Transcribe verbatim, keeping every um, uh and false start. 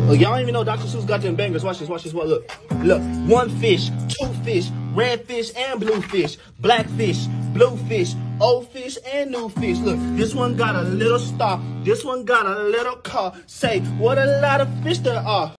Look, y'all don't even know Doctor Seuss got them bangers. Watch this, watch this. What? Look, look. One fish, two fish, red fish and blue fish, black fish, blue fish, old fish and new fish. Look, this one got a little star. This one got a little car. Say, what a lot of fish there are.